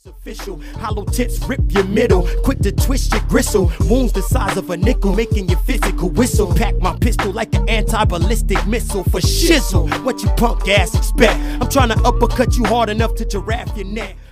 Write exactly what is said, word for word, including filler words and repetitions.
Official, hollow tips rip your middle, quick to twist your gristle, wounds the size of a nickel, making your physical whistle. Pack my pistol like an anti-ballistic missile for shizzle. What you punk ass expect? I'm trying to uppercut you hard enough to giraffe your neck.